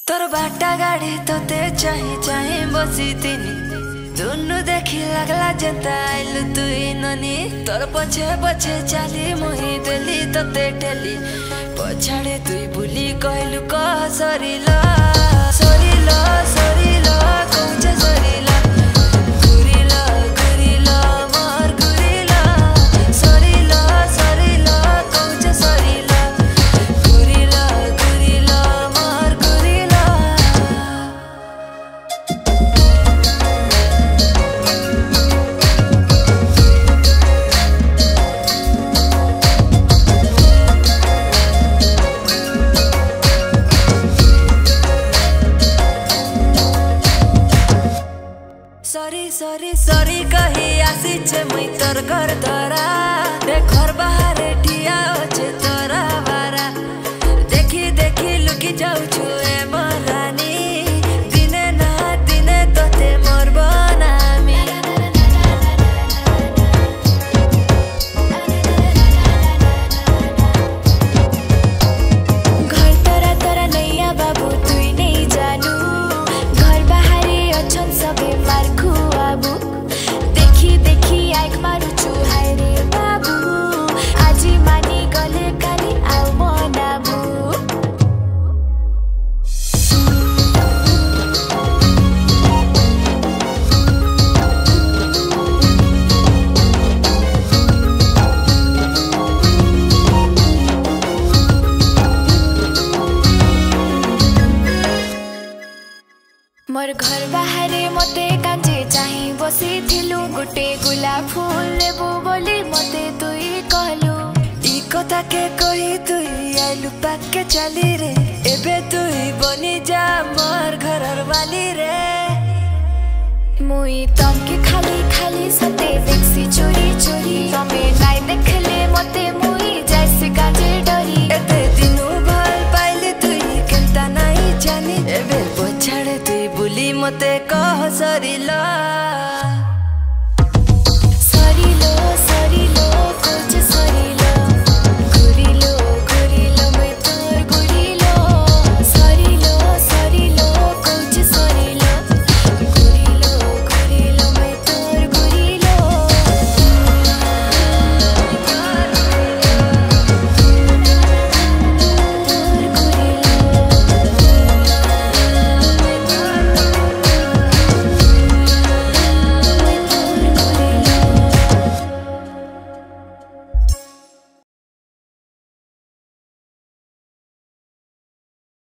तोर बाटा गाड़ी तोते चाहे चाहे बसी तीनी दुनु देखी लगला जता आइलु तुई ननी तोर पछे पछे चाली मुही देली तोते टेली पछाड़े तुई बुली कहलु कह सरिला सरिला सरिला कौचे सरिला गुरिला गुरिला मोर गुरिला सरिला सरिला कौचे सरिला गुरिला गुरिला मोर गुरिला। सरी सरी सरी कही आसीचे मुई तोर घर तोरा रे घर बाहर ठिया होचे तोरा बारा देखी देखी लुकी जाऊछु ए मरानी दिने ना दिने तोते मोर बनामी। घर तोरा तोरा नैया बाबू तुई नहीं जानू घर बाहरी अछन सबे मार देखी देखी आइक मारुछु हाय रे बाबू आजी मानी गले काली आउ मनाबू। मोर घर बाहरे मते कांजे चाही बसी थिलु गुटे गुलाब फूल लेबू बोली मते तुई कहलु ई कथा के कही तुई आइलु पाके चली रे एबे तुई बनी जा मोर घरर वाली रे। मुई तमके खाली खाली सते देखसी चोरी चोरी तमे नाइ देखले मते मुई जैसे काजे डरी एते दिनु भल पाइले तुई केनता नाइ जानी एबे पछाड़े तुई बुली मते कह सरिला।